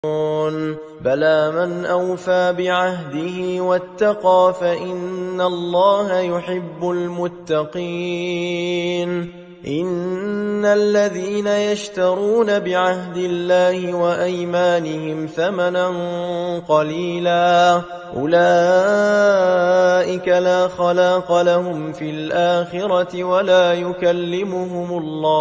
بلى من أوفى بعهده واتقى فإن الله يحب المتقين. إن الذين يشترون بعهد الله وأيمانهم ثمنا قليلا أولئك لا خلاق لهم في الآخرة ولا يكلمهم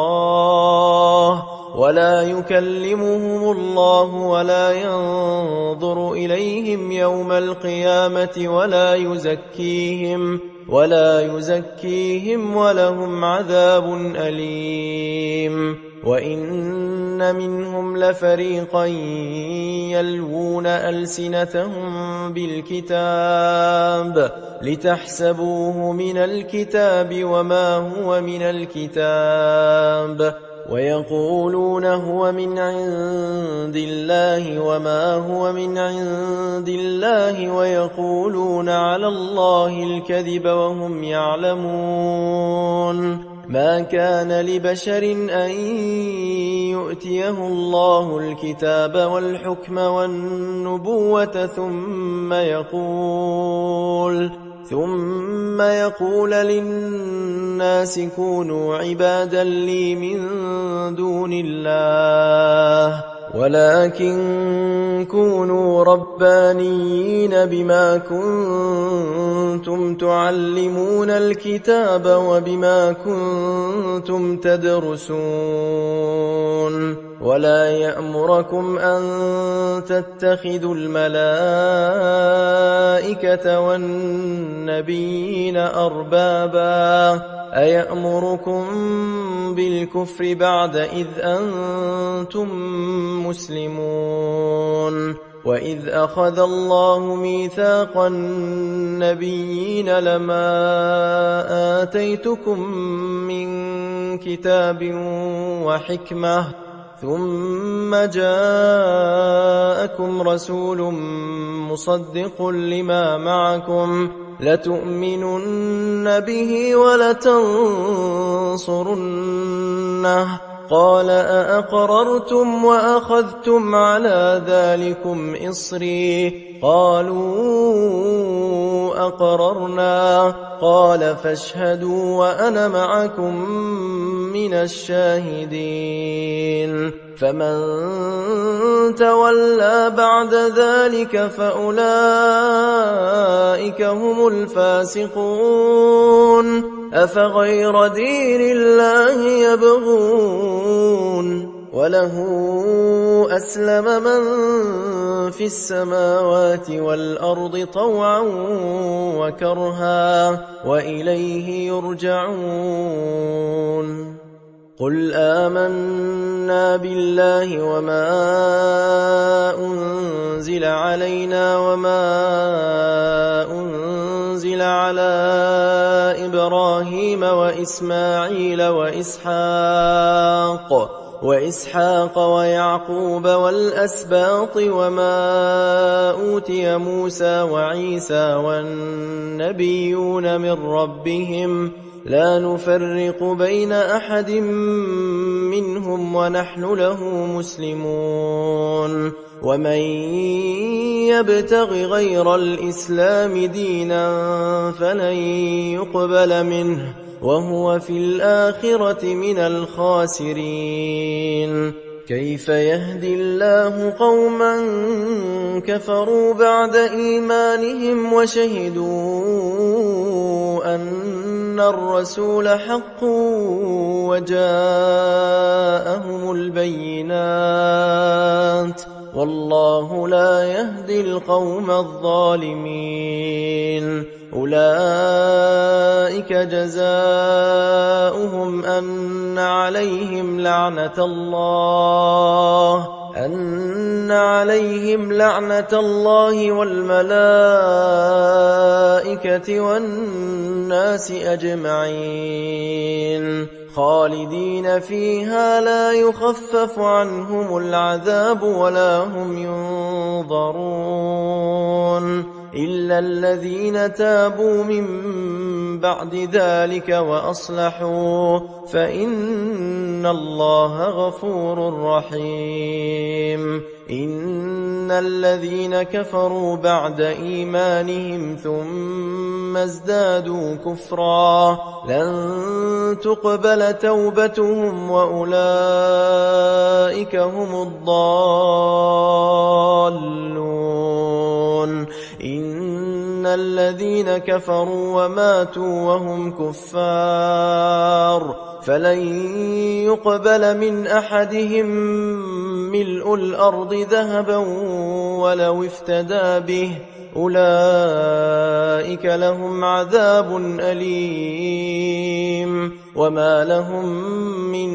الله ولا ينظر إليهم يوم القيامة ولا يزكيهم ولهم عذاب أليم. وإن منهم لفريقا يلوون ألسنتهم بالكتاب لتحسبوه من الكتاب وما هو من الكتاب ويقولون هو من عند الله وما هو من عند الله ويقولون على الله الكذب وهم يعلمون. ما كان لبشر أن يؤتيه الله الكتاب والحكم والنبوة ثم يقول للناس كونوا عبادا لي من دون الله ولكن كونوا ربانيين بما كنتم تعلمون الكتاب وبما كنتم تدرسون. ولا يأمركم أن تتخذوا الملائكة والنبيين أربابا أيأمركم بالكفر بعد إذ أنتم مسلمون. وإذ أخذ الله ميثاق النبيين لما آتيتكم من كتاب وحكمة ثم جاءكم رسول مصدق لما معكم لتؤمنن به ولتنصرنه قال أأقررتم وأخذتم على ذلكم إصري قالوا أقررنا قال فاشهدوا وأنا معكم من الشاهدين. فمن تولى بعد ذلك فأولئك هم الفاسقون. أفغير دين الله يبغون وله أسلم من في السماوات والأرض طوعا وكرها وإليه يرجعون. قل آمنا بالله وما أنزل علينا وما أنزل على إبراهيم وإسماعيل وإسحاق ويعقوب والأسباط وما أوتي موسى وعيسى والنبيون من ربهم لا نفرق بين أحد منهم ونحن له مسلمون. ومن يبتغ غير الإسلام دينا فلن يقبل منه وهو في الآخرة من الخاسرين. كيف يهدي الله قوما كفروا بعد إيمانهم وشهدوا أن الرسول حق وجاءهم البينات والله لا يهدي القوم الظالمين. أولئك جزاؤهم أن عليهم لعنة الله والملائكة والناس أجمعين خالدين فيها لا يخفف عنهم العذاب ولا هم ينظرون إلا الذين تابوا من بعد ذلك وأصلحوا فإن الله غفور رحيم. إن الذين كفروا بعد إيمانهم ثم ازدادوا كفرا لن تقبل توبتهم وأولئك هم الضالون. إن الذين كفروا وماتوا وهم كفار فلن يقبل من أحدهم ملء الأرض ذهبا ولو افتدى به أولئك لهم عذاب أليم وما لهم من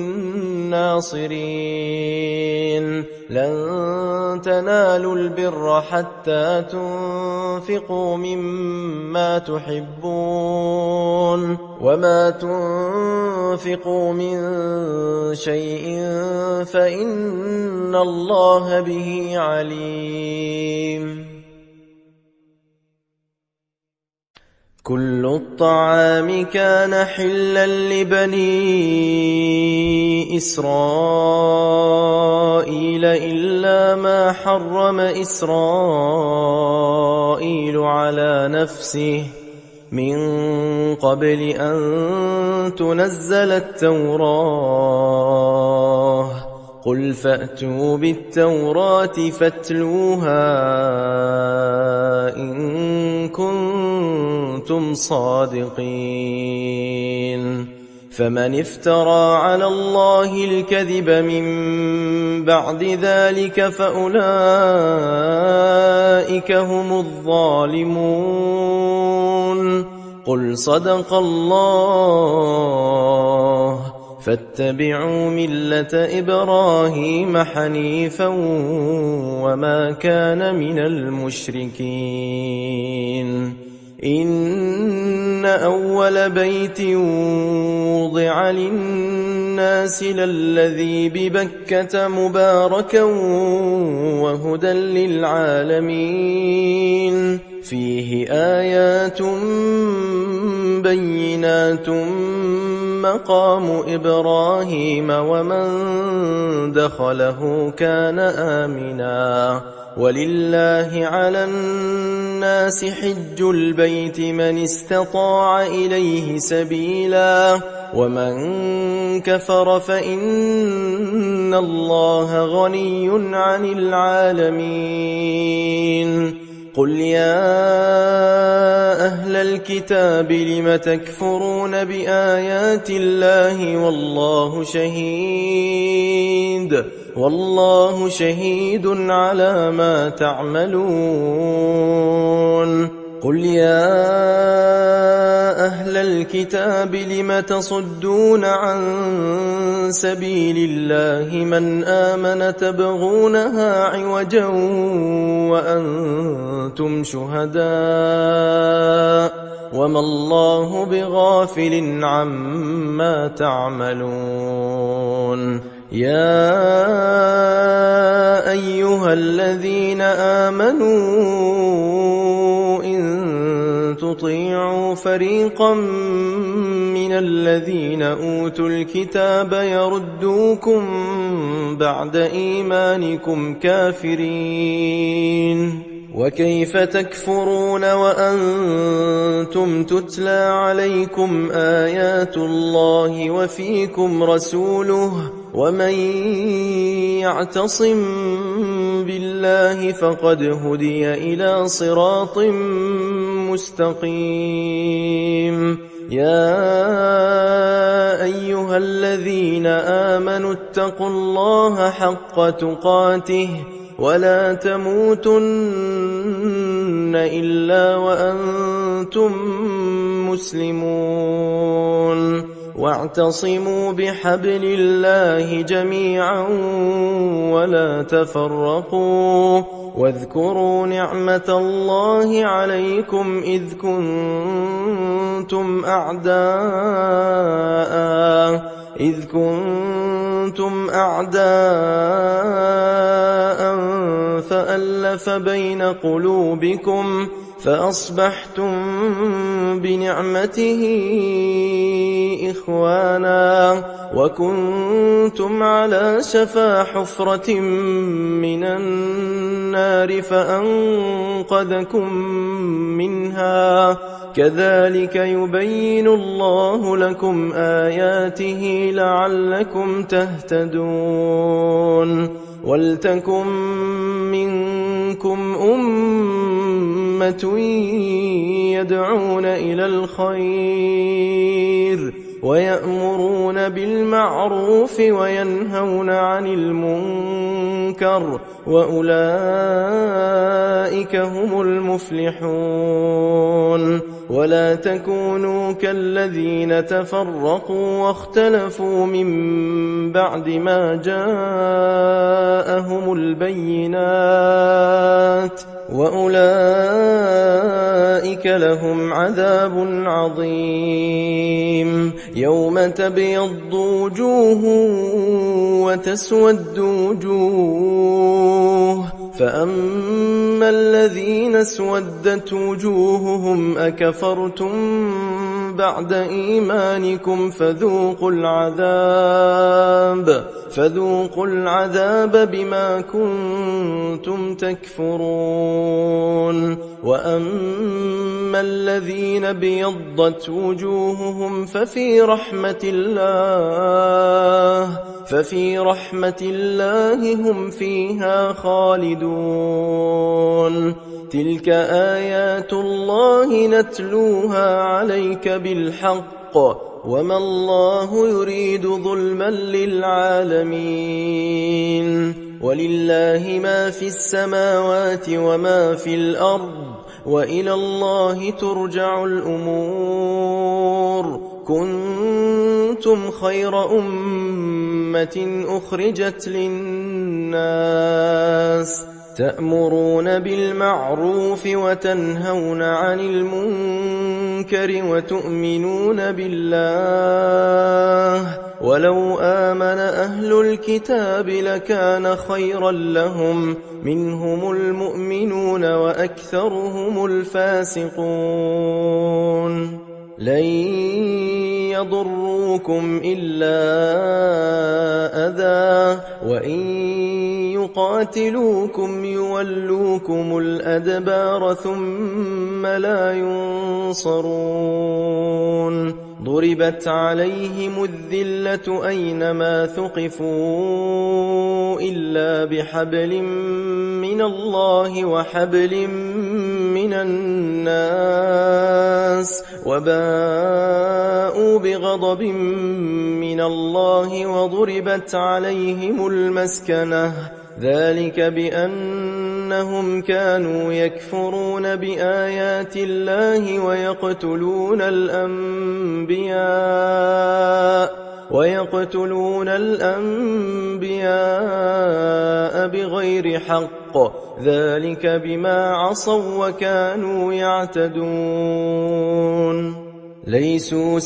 ناصرين. لن تنالوا البر حتى تنفقوا مما تحبون وما تنفقوا من شيء فإن الله به عليم. كل الطعام كان حلا لبني إسرائيل إلا ما حرم إسرائيل على نفسه من قبل أن تنزل التوراة. قل فأتوا بالتوراة فاتلوها إن كنتم صادقين. فمن افترى على الله الكذب من بعد ذلك فأولئك هم الظالمون. قل صدق الله فاتبعوا ملة إبراهيم حنيفا وما كان من المشركين. إن أول بيت وضع للناس للذي ببكة مباركا وهدى للعالمين فيه آيات بينات مقام إبراهيم ومن دخله كان آمنا ولله على الناس حج البيت من استطاع إليه سبيلا ومن كفر فإن الله غني عن العالمين. قل يا أهل الكتاب لم تكفرون بآيات الله والله شهيد على ما تعملون. قل يا أهل الكتاب لم تصدون عن سبيل الله من آمن تبغونها عوجا وأنتم شهداء وما الله بغافل عما تعملون. يا أيها الذين آمنوا إن تطيعوا فريقا من الذين أوتوا الكتاب يردوكم بعد إيمانكم كافرين وكيف تكفرون وأنتم تتلى عليكم آيات الله وفيكم رسوله ومن يعتصم بالله فقد هدي إلى صراط مستقيم. يا أيها الذين آمنوا اتقوا الله حق تقاته ولا تموتن إلا وأنتم مسلمون. واعتصموا بحبل الله جميعا ولا تفرقوا واذكروا نعمة الله عليكم إذ كنتم كنتم أعداء فألف بين قلوبكم فأصبحتم بنعمته إخوانا وكنتم على شفا حفرة من النار فأنقذكم منها كذلك يبين الله لكم آياته لعلكم تهتدون ولتكن منكم أمة يدعون إلى الخير ويأمرون بالمعروف وينهون عن المنكر وأولئك هم المفلحون ولا تكونوا كالذين تفرقوا واختلفوا من بعد ما جاءهم البينات وأولئك لهم عذاب عظيم يوم تبيض وجوه وتسود وجوه فأما الذين اسودت وجوههم أكفرتم بعد إيمانكم فذوقوا العذاب بما كنتم تكفرون وأما الذين ابيضت وجوههم ففي رحمة الله هم فيها خالدون تلك آيات الله نتلوها عليك بالحق وما الله يريد ظلما للعالمين ولله ما في السماوات وما في الأرض وإلى الله ترجع الأمور كنتم خير أمة أخرجت للناس تأمرون بالمعروف وتنهون عن المنكر وتؤمنون بالله ولو آمن أهل الكتاب لكان خيرا لهم منهم المؤمنون وأكثرهم الفاسقون لن يضروكم إلا أذى وإن يقاتلوكم يولوكم الأدبار ثم لا ينصرون ضربت عليهم الذلة أينما ثقفوا إلا بحبل من الله وحبل من الناس وباءوا بغضب من الله وضربت عليهم المسكنة ذلك بأنهم كانوا يكفرون بآيات الله ويقتلون الأنبياء بغير حق ذلك بما عصوا وكانوا يعتدون ليسوا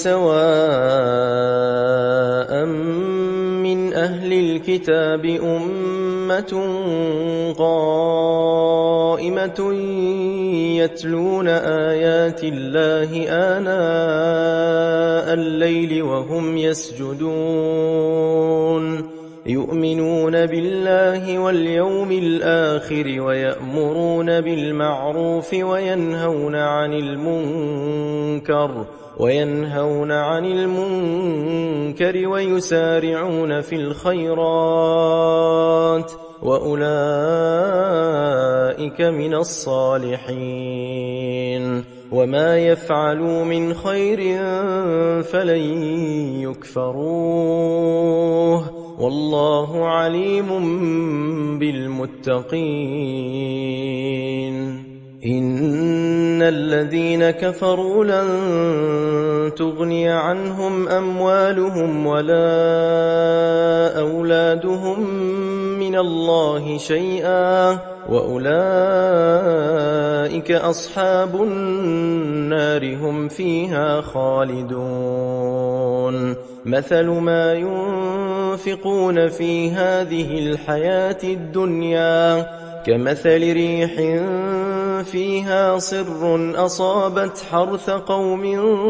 سواء من أهل الكتاب أمة قائمة يتلون آيات الله آناء الليل وهم يسجدون يؤمنون بالله واليوم الآخر ويأمرون بالمعروف وينهون عن المنكر ويسارعون في الخيرات وأولئك من الصالحين وما يفعلوا من خير فلن يكفروه والله عليم بالمتقين إن الذين كفروا لن تغني عنهم أموالهم ولا أولادهم من الله شيئا وأولئك أصحاب النار هم فيها خالدون مثل ما ينفقون في هذه الحياة الدنيا كمثل ريح فيها صر أصابت حرث قوم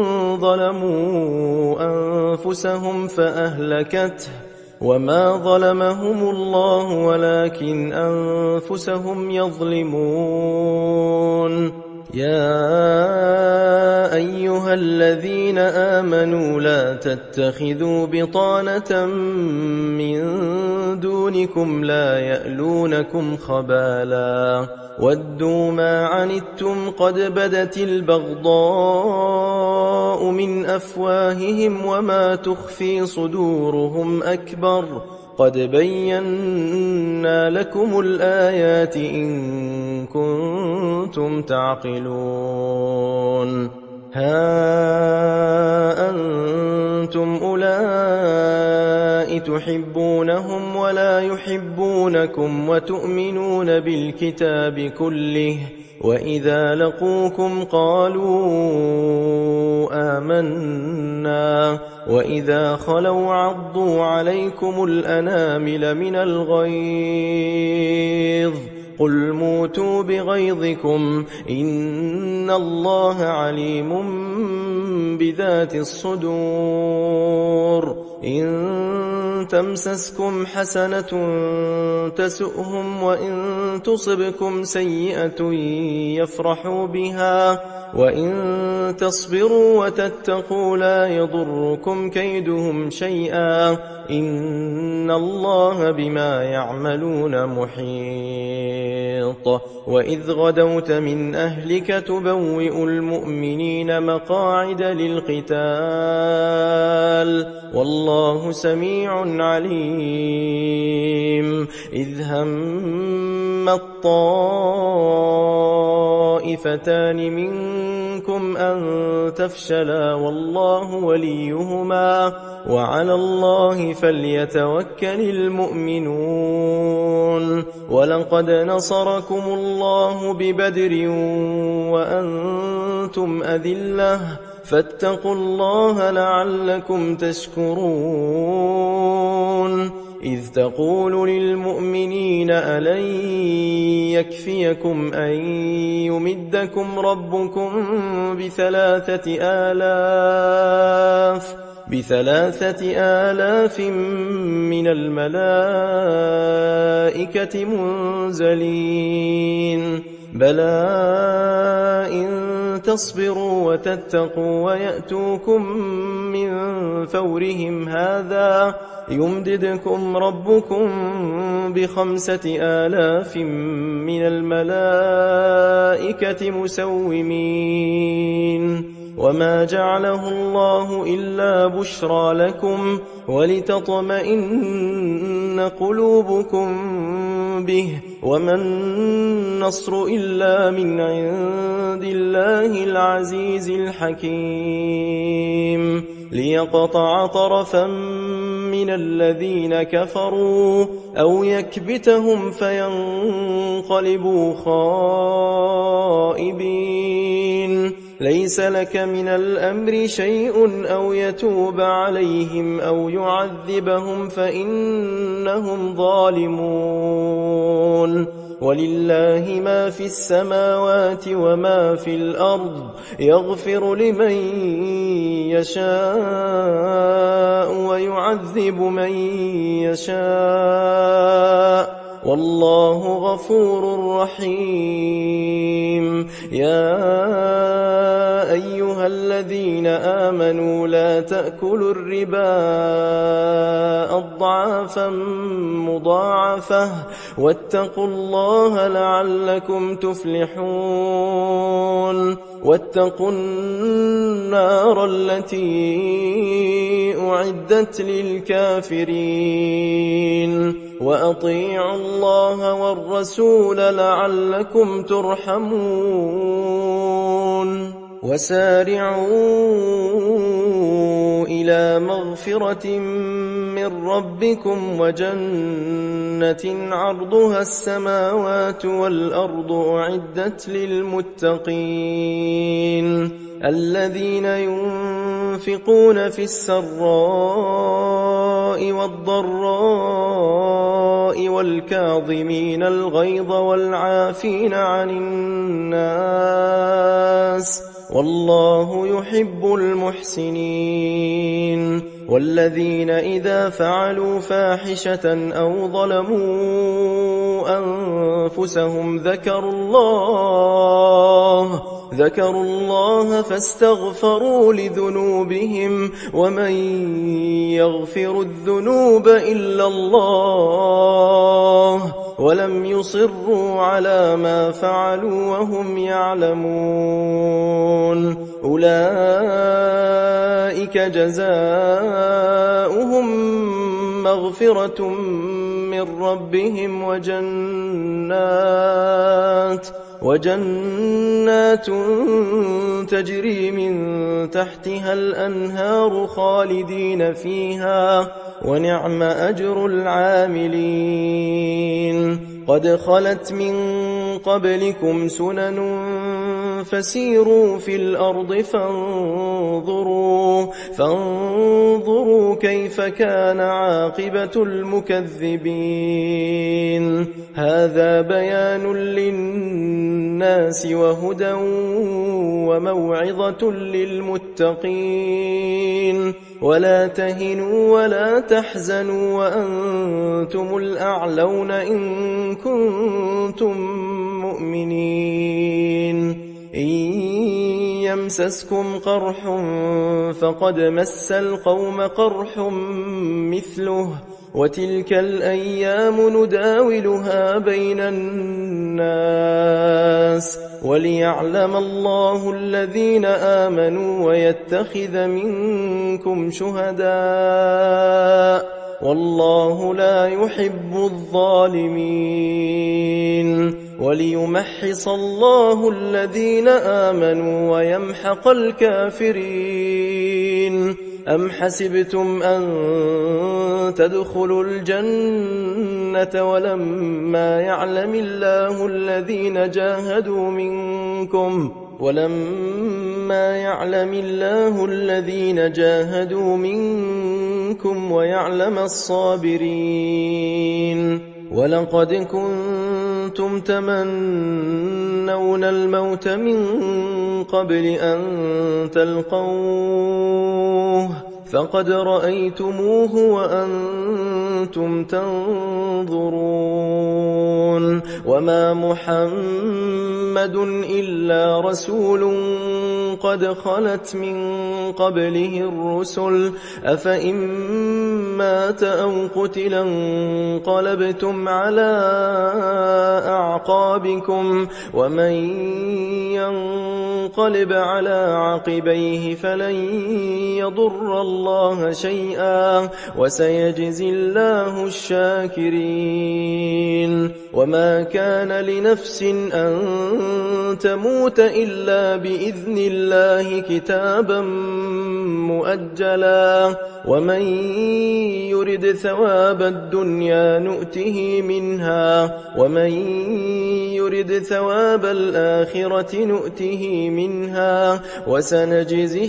ظلموا أنفسهم فأهلكته وما ظلمهم الله ولكن أنفسهم يظلمون يا أيها الذين آمنوا لا تتخذوا بطانة من دونكم لا يألونكم خبالا ودوا ما عنتم قد بدت البغضاء من أفواههم وما تخفي صدورهم أكبر قد بينا لكم الآيات إن كنتم تعقلون ها أنتم أولئك تحبونهم ولا يحبونكم وتؤمنون بالكتاب كله وإذا لقوكم قالوا آمنا وإذا خلوا عضوا عليكم الأنامل من الغيظ قل موتوا بغيظكم إن الله عليم بذات الصدور إن تمسسكم حسنة تسؤهم وإن تصبكم سيئة يفرحوا بها وإن تصبروا وتتقوا لا يضركم كيدهم شيئا إن الله بما يعملون محيط وإذ غدوت من أهلك تبوئ المؤمنين مقاعد للقتال والله سميع عليم إذ هم الطائفتان منكم أن تفشلا والله وليهما وعلى الله فليتوكل المؤمنون ولقد نصركم الله ببدر وأنتم أذلة فاتقوا الله لعلكم تشكرون إذ تقول للمؤمنين ألن يكفيكم أن يمدكم ربكم بثلاثة آلاف من الملائكة منزلين بلى إن تصبروا وتتقوا ويأتوكم من فورهم هذا يمددكم ربكم ب5,000 من الملائكة مسومين وما جعله الله إلا بشرى لكم ولتطمئن قلوبكم به وما النصر إلا من عند الله العزيز الحكيم ليقطع طرفا من الذين كفروا أو يكبتهم فينقلبوا خائبين ليس لك من الأمر شيء أو يتوب عليهم أو يعذبهم فإنهم ظالمون ولله ما في السماوات وما في الأرض يغفر لمن يشاء ويعذب من يشاء والله غفور رحيم يا أيها الذين آمنوا لا تأكلوا الربا أضعافا مضاعفة واتقوا الله لعلكم تفلحون واتقوا النار التي أعدت للكافرين وأطيعوا الله والرسول لعلكم ترحمون وسارعوا إلى مغفرة من ربكم وجنة عرضها السماوات والأرض أعدت للمتقين الذين ينفقون في السراء والضراء والكاظمين الغيظ والعافين عن الناس والله يحب المحسنين والذين إذا فعلوا فاحشة أو ظلموا أنفسهم ذكروا الله فاستغفروا لذنوبهم ومن يغفر الذنوب إلا الله ولم يصروا على ما فعلوا وهم يعلمون أولئك جزاؤهم مغفرة من ربهم وجنات تجري من تحتها الأنهار خالدين فيها ونعم أجر العاملين قد خلت من قبلكم سنن فسيروا في الأرض فانظروا كيف كان عاقبة المكذبين هذا بيان للناس وهدى وموعظة للمتقين ولا تهنوا ولا تحزنوا وأنتم الأعلون إن كنتم مؤمنين إن يمسسكم قرح فقد مس القوم قرح مثله وتلك الأيام نداولها بين الناس وليعلم الله الذين آمنوا ويتخذ منكم شهداء والله لا يحب الظالمين وليمحص الله الذين آمنوا ويمحق الكافرين أم حسبتم أن تدخلوا الجنة ولما يعلم الله الذين جاهدوا منكم ويعلم الصابرين ولقد كنتم تمنون الموت من قبل أن تلقوه فقد رأيتموه وأنتم تنظرون وما محمد إلا رسول قد خلت من قبله الرسل أفإن مات أو قتل انقلبتم على أعقابكم ومن ينقلب على عقبيه فلن يضر الله شيئا وسيجزي الله الشاكرين وما كان لنفس أن تموت إلا بإذن الله كتابا مؤجلا ومن يرد ثواب الدنيا نؤته منها ومن يرد ثواب الآخرة نؤته منها وسنجزي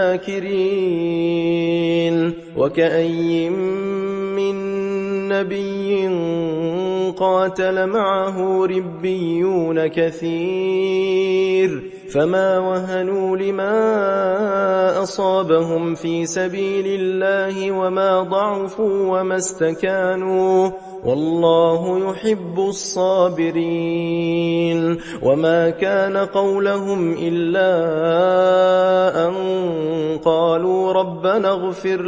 الشاكرين وكأي من نبي قاتل معه ربيون كثير فما وهنوا لما أصابهم في سبيل الله وما ضعفوا وما استكانوا والله يحب الصابرين وما كان قولهم إلا أن قالوا ربنا اغفر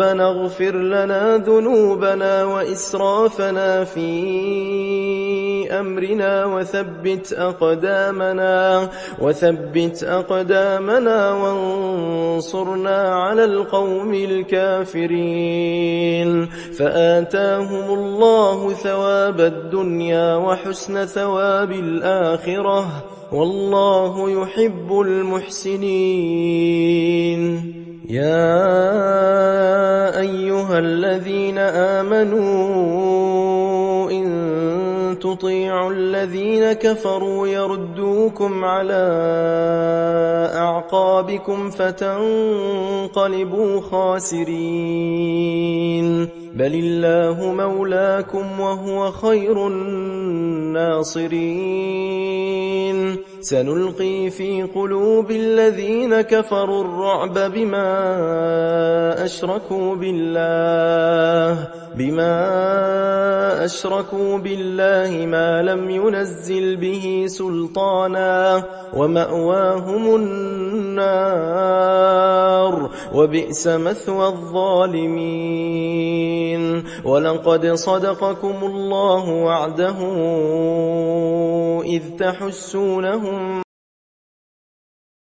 لنا ذنوبنا وإسرافنا في أمرنا وثبت أقدامنا وانصرنا على القوم الكافرين. فآتاهم الله ثواب الدنيا وحسن ثواب الآخرة، والله يحب المحسنين. يا أيها الذين آمنوا إن تطيعوا الذين كفروا يردوكم على أعقابكم فتنقلبوا خاسرين. بل الله مولاكم وهو خير الناصرين. سنلقي في قلوب الذين كفروا الرعب بما أشركوا بالله ما لم ينزل به سلطانا، ومأواهم النار، وبئس مثوى الظالمين. ولقد صدقكم الله وعده إذ تحسونهم